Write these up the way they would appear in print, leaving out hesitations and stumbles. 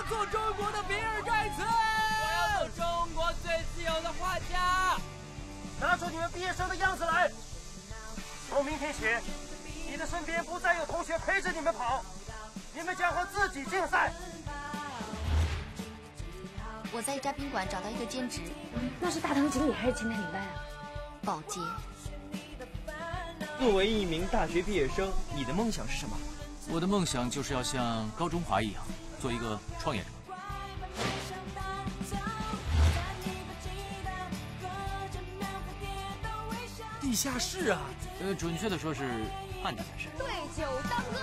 要做中国的比尔盖茨， 我要做中国最自由的画家。 拿出你们毕业生的样子来。从明天起，你的身边不再有同学陪着你们跑，你们将和自己竞赛。 我在一家宾馆找到一个兼职。 那是大堂经理还是前台领班啊？ 保洁。 作为一名大学毕业生，你的梦想是什么？ 我的梦想就是要像高中华一样，做一个创业者。 地下室啊？ 准确的说是半地下室。 对酒当歌。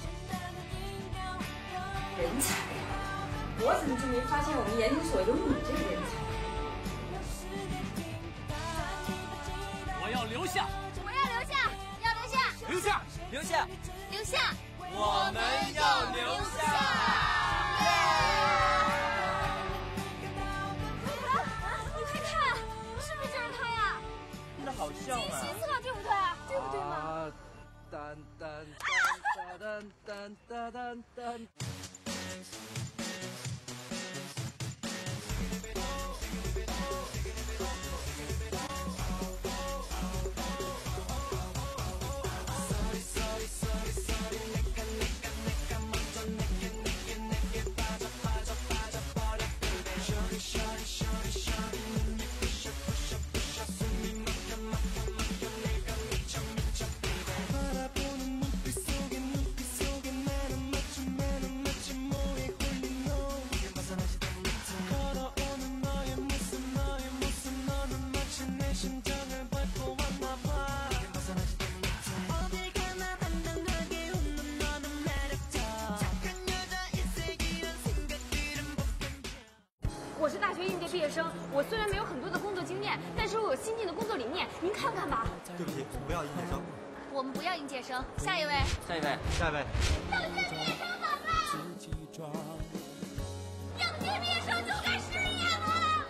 人才呀！我怎么就没发现我们研究所有你这个人才？ 我要留下！ 我要留下！要留下！ 留下！ 留下！ 留下！ 我们要留下！ 你快看，是不是就是他呀？ 那好像啊。 金喜色，对不对？对不对嘛？ 噔噔噔噔噔噔噔。 我是大学应届毕业生，我虽然没有很多的工作经验，但是我有新进的工作理念，您看看吧。 对不起，不要应届生。 我们不要应届生，下一位。 下一位。 应届毕业生怎么办？应届毕业生就该失业了。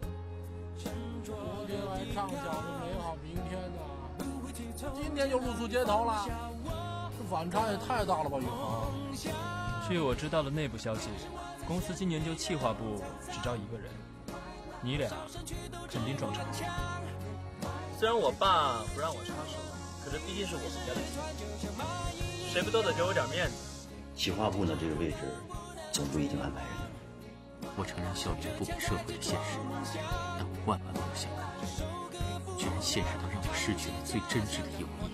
昨天还畅想着美好明天呢，今天就露宿街头了，这反差也太大了吧，宇航。 据我知道的内部消息，公司今年就企划部只招一个人，你俩肯定撞车。 虽然我爸不让我插手，可是毕竟是我们家的事，谁不都得给我点面子？ 企划部呢，这个位置，总部已经安排人了。 我承认校园不比社会的现实，但我万万没有想到，居然现实到让我失去了最真挚的友谊。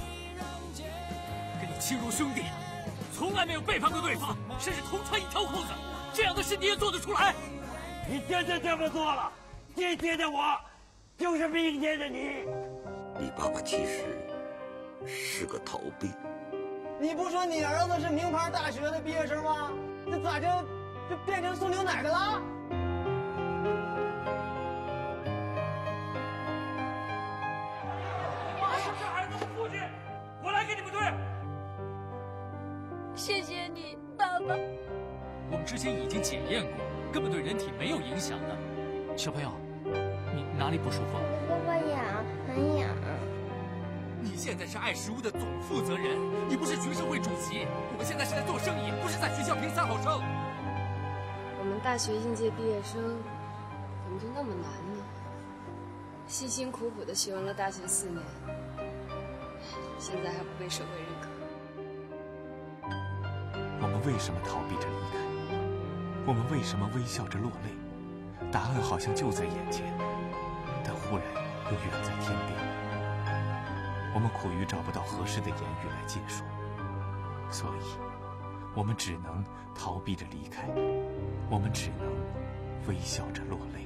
跟你亲如兄弟，从来没有背叛过对方，甚至同穿一条裤子，这样的事你也做得出来？ 你今天这么做了，今天的我就是明天的你。 你爸爸其实是个逃兵。 你不说你儿子是名牌大学的毕业生吗？那咋就变成送牛奶的了？ 我是这孩子的父亲，我来给你们对。 谢谢你，爸爸。 我们之前已经检验过，根本对人体没有影响的。小朋友，你哪里不舒服？ 爸爸痒，很痒。 你现在是爱食屋的总负责人，你不是学生会主席。我们现在是在做生意，不是在学校评3好生。 我们大学应届毕业生怎么就那么难呢？辛辛苦苦的学完了大学4年，现在还不被社会认可。 我们为什么逃避着离开？我们为什么微笑着落泪？答案好像就在眼前，但忽然又远在天边。我们苦于找不到合适的言语来结束，所以我们只能逃避着离开，我们只能微笑着落泪。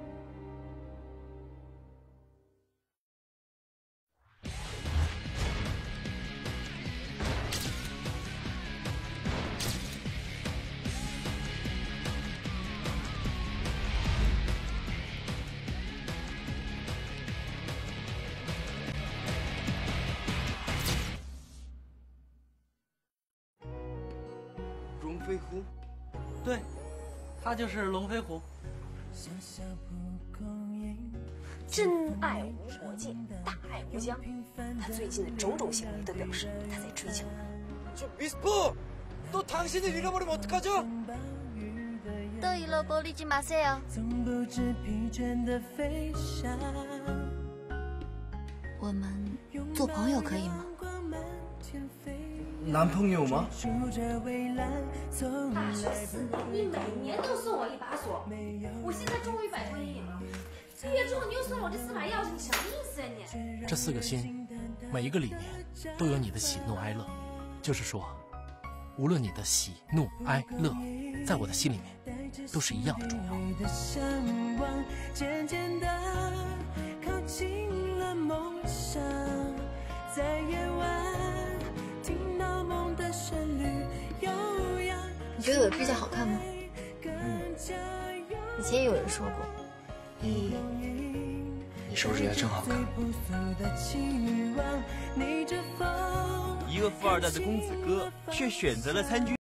龙飞狐，对，他就是龙飞狐。 真爱无国界，大爱无疆。他最近的种种行为都表示他在追求你。 저 미스코! 또 당신을 잃어버리면 어떡하죠? 得意了，玻璃金马赛哦。我们做朋友可以吗？ 男朋友吗？ 大学4年，你每年都送我一把锁，我现在终于摆脱阴影了。毕业之后你又送我这4把钥匙，你什么意思啊你？ 这4个心，每一个里面都有你的喜怒哀乐，就是说，无论你的喜怒哀乐，在我的心里面都是一样的重要。 你觉得我比较好看吗？以前也有人说过， 你手指也真好看。 一个富二代的公子哥，却选择了参军。